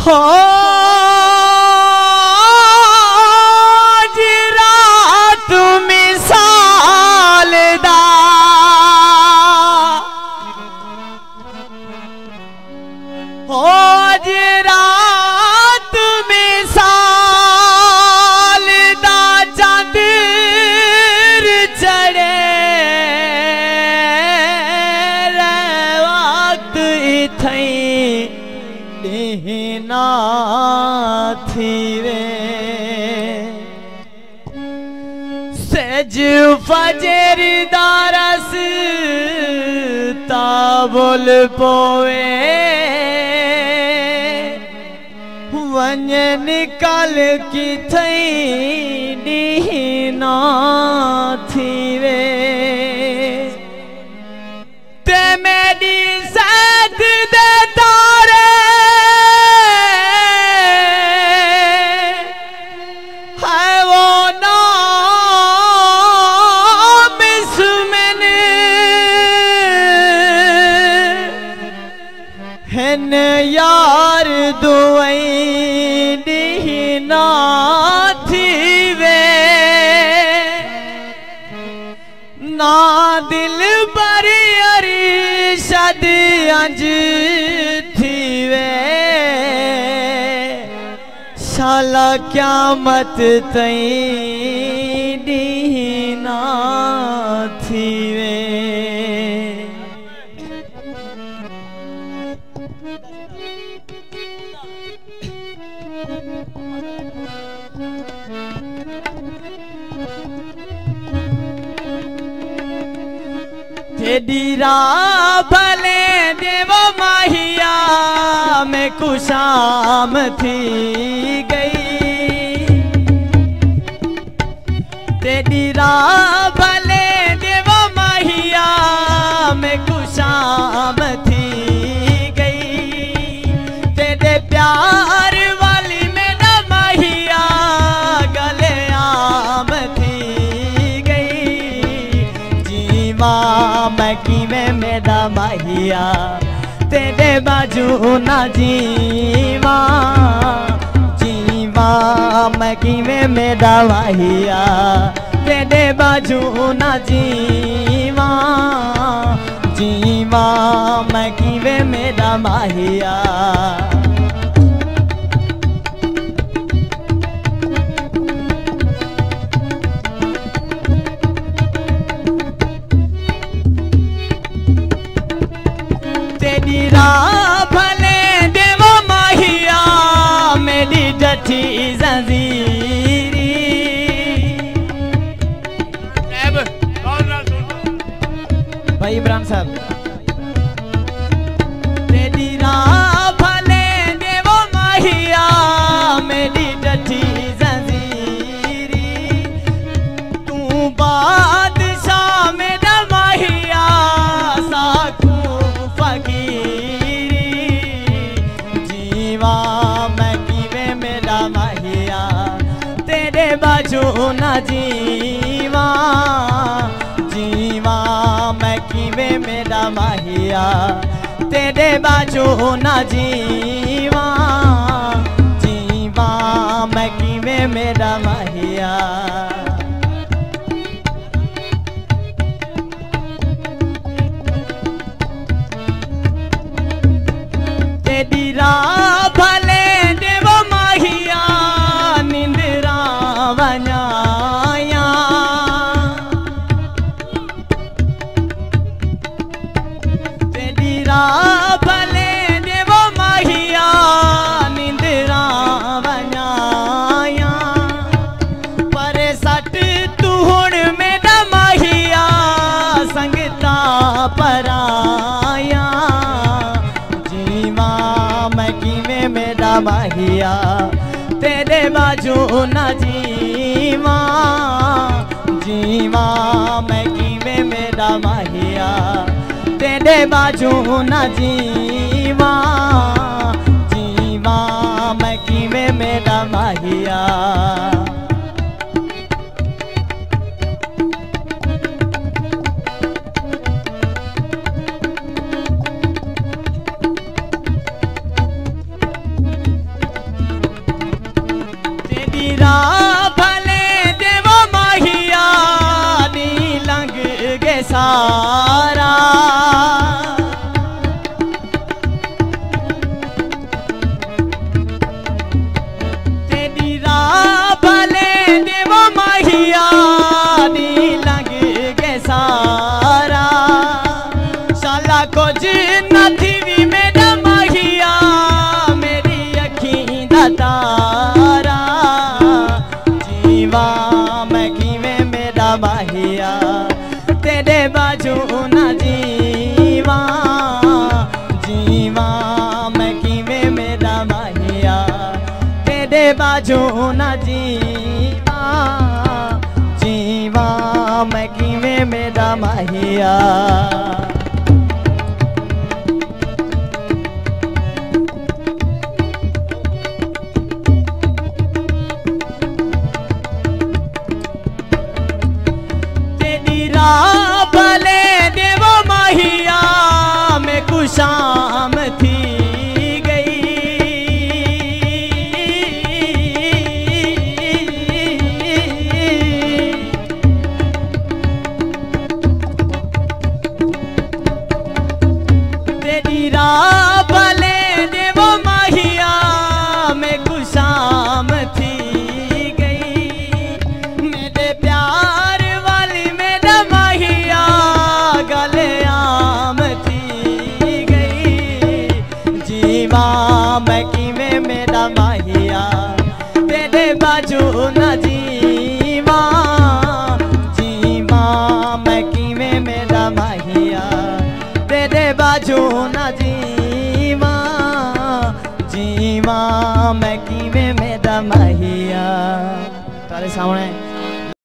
हो रात मिसाल दा हो रात मिसाल दा चांदर चढ़े वक्त इथई ना थी वे सज फजर दारस ताबुल पोए वन निकल की थई ना थी वे ते मेरी सद दे तारे है वो नाम इसमें हन यार दुआई ना थी वे ना दिल पर अरिशद अंज थी वे शाला क़यामत तई ना थी वे तेरा भले देव माहिया में कुशाम थी गई तेरा भले देव माहिया में कुशाम थी गई तेरे प्यार वाली में न माहिया गले आम थी गई जीवा मैं किवे मेरा माहिया तेरे बाजू ना जीवा जीवा मैं किवे मेरा माहिया तेरे बाजू ना जीवा जीवा मैं किवे मेरा माहिया तेरा भले देव माहिया मेरी डठी जंजीरी भाई इमरान साहब तेरा भले देव माहिया मेरी डठी जंजीरी तू बादशाह मेरा माहिया साकू फकीरी जीवा मैं किवे मेरा माहिया तेरे बाजू ना जीवा जीवा मैं किवे मेरा माहिया तेरे बाजू ना जीवा जीवा मैं किवे मेरा माहिया तेरा भले देव माहिया निंदरा वनाया तेरा भले देव माहिया निंदरा वनाया पर सट तू हुण मेरा माहिया संगता पराया जीवा मैं किवे मेरा माहिया तेरे बाजू ना जीवा जीवा मैं किवे मेरा माहिया तेरे बाजू ना जीवा जीवा मैं किवे मेरा माहिया काला कुछ न थी भी मेरा माहिया मेरी अखी दा तारा जीवा मैं किवें मेरा माहिया तेरे बाजू ना जीवा जीवा मैं किवें मेरा माहिया तेरे बाजू ना जीवा जीवा मैं किवें मेरा माहिया शाम थी गई तेरी राह भले दे वो माहिया में खुशाम थी गई मेरे प्यार वाली मेरा माहिया गले आम थी जीवा मैं किवें मेरा माहिया तेरे बाजू न जीवा जीवा मैं किवें मेरा माहिया तेरे बाजू न जीवा जीवा मैं किवें मेरा माहिया तारे सामने